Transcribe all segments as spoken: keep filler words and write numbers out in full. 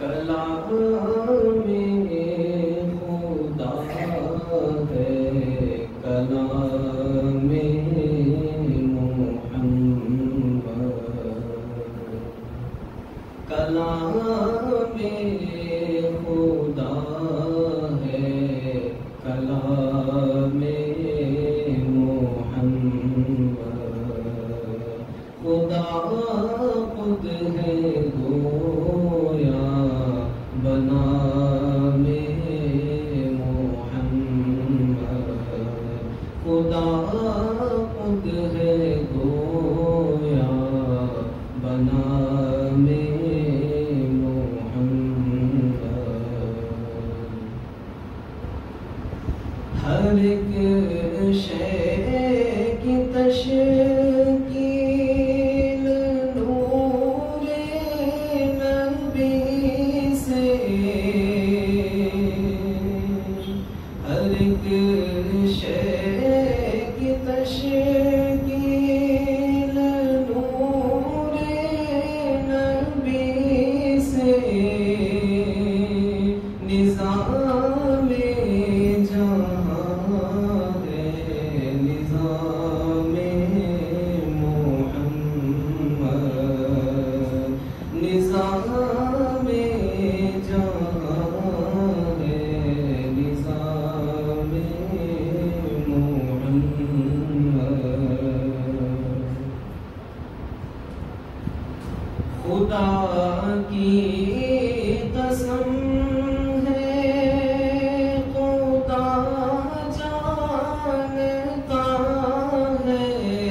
کلام خدا ہے، کلام محمد، کلام خدا ہے، کلام محمد، خدا خود ہے گویا بنا میں محمد، خدا خود ہے گویا بنا میں محمد، ہر ایک شے کی تشکیل نور نبی سے، ہر ایک شے کی تشکیل نور نبی سے، نظام جہاں ہے نظام محمد، نظام جہاں ہے نظام محمد، خدا کی قسم ہے خدا جانتا ہے،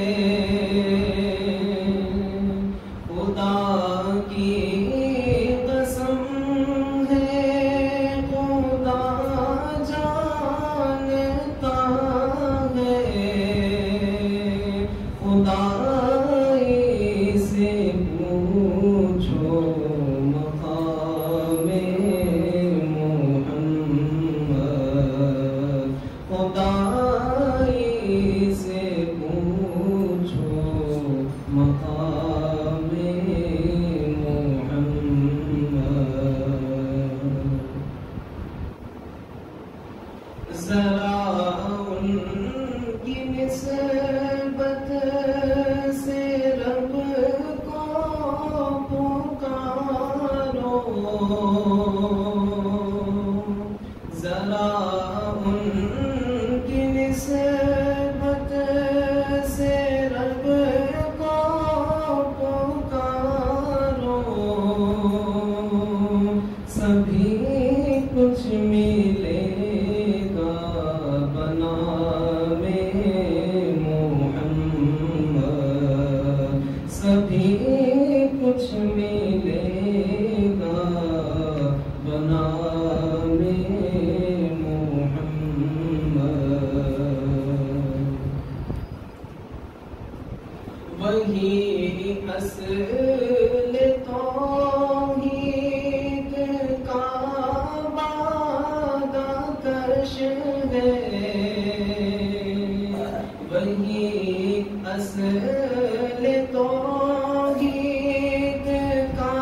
خدا کی قسم ہے خدا جانتا ہے، خدا سے پوچھو مقام محمد، خدا سے پوچھو مقام محمد، ذرا ان کی نسبت سے رب کو پکارو، ذرا ان کی نسبت سے رب کو پکارو، سبھی کچھ ملے گا بنا میں محمد، سبھی کچھ ملے گا بنا میں محمد، وہی اصل توحید کا بادکش ہے، وہی اصل توحید کا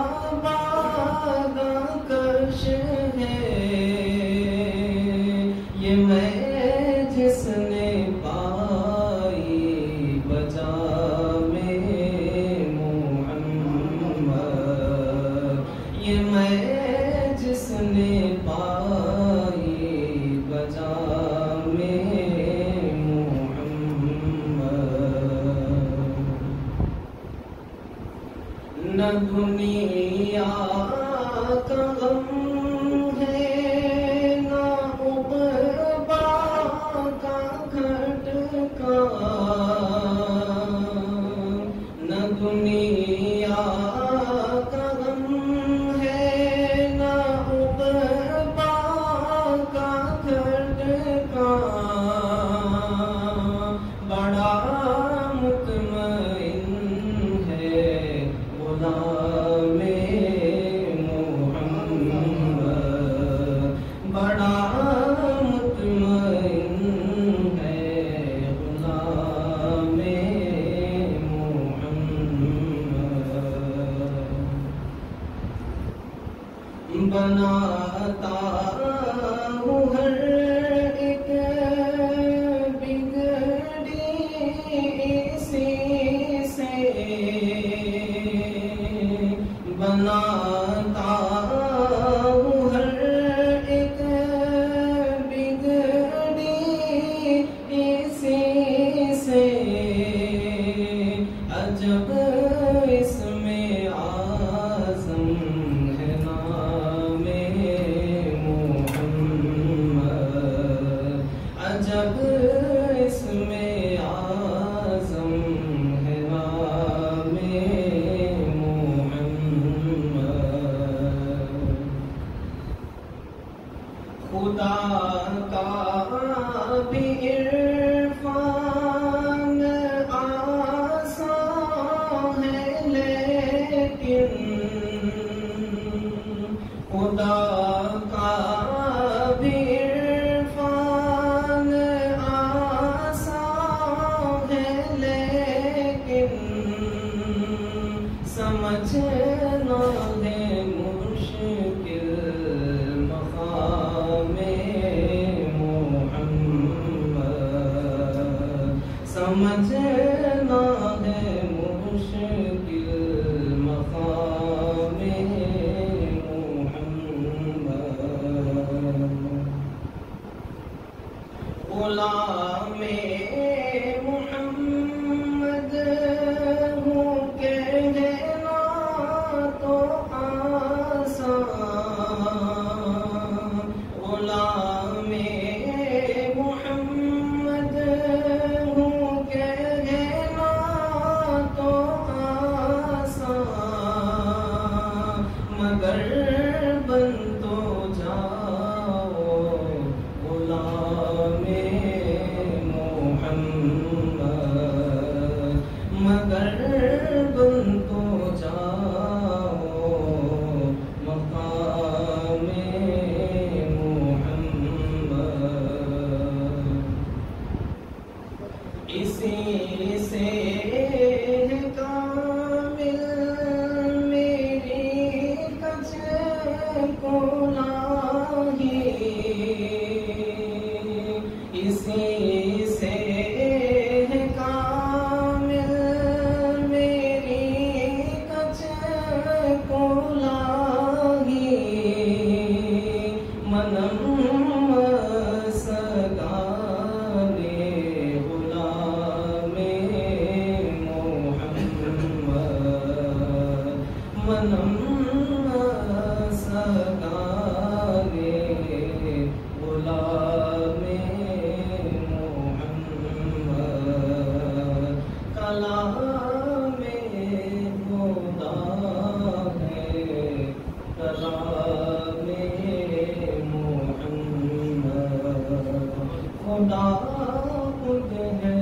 بادکش ہے، یہ میں جس نے پائی بجا میں محمد، یہ میں جس نے پائی بجا میں محمد، نہ دنیا کا غم ہے نہ عقبہ کا کھٹکا، نہ دنیا کا غم ہے نہ عقبہ کا کھٹکا، بڑا مطمئن ہے غلام محمد، بناتا ہوں ہر ایک بگڑی اسی سے بناتا ہوں ہر ایک بگڑی اسی سے عجب اس میں اعظم ہے نام محمد عجب اس میں اعظم ہے نام محمد خدا کا بھی عرفان آسان ہے لیکن خدا کا بھی عرفان آسان ہے لیکن سمجھنا ہے مشکل مقام محمد سمجھنا ہے مشکل مقام غلام محمد ہوں کہنا تو آسان غلام محمد ہوں کہنا تو آسان مگر بن تو جاؤ غلام محمد مگر بن تو جاؤ مقام محمد اسی سے ہے کامل میری کچھ کو لاہی اسی سے ہے کامل میری کچھ کو لاہی منم سگانے غلام محمد منم سگانے غلام محمد کلام خدا ہے کلام محمد خدا خود ہے